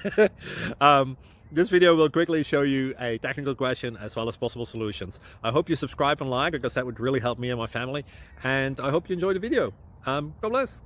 This video will quickly show you a technical question as well as possible solutions. I hope you subscribe and like, because that would really help me and my family. And I hope you enjoy the video. God bless.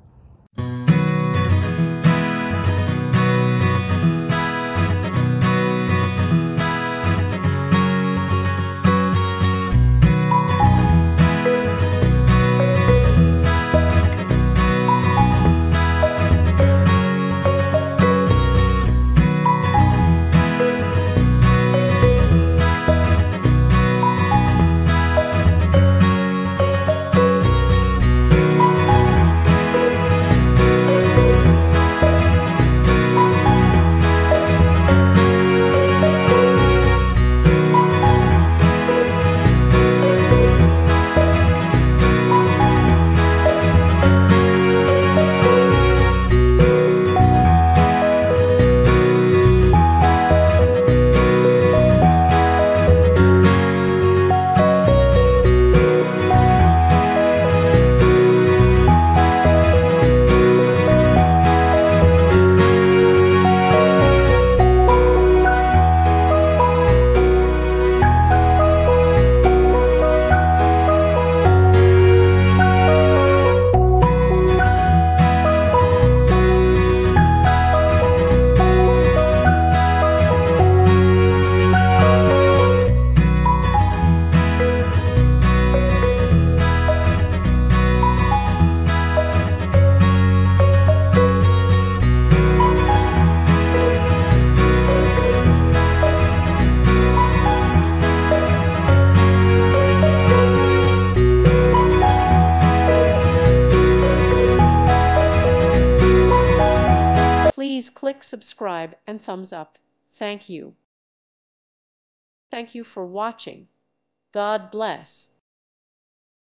Please click subscribe and thumbs up. Thank you. Thank you for watching. God bless.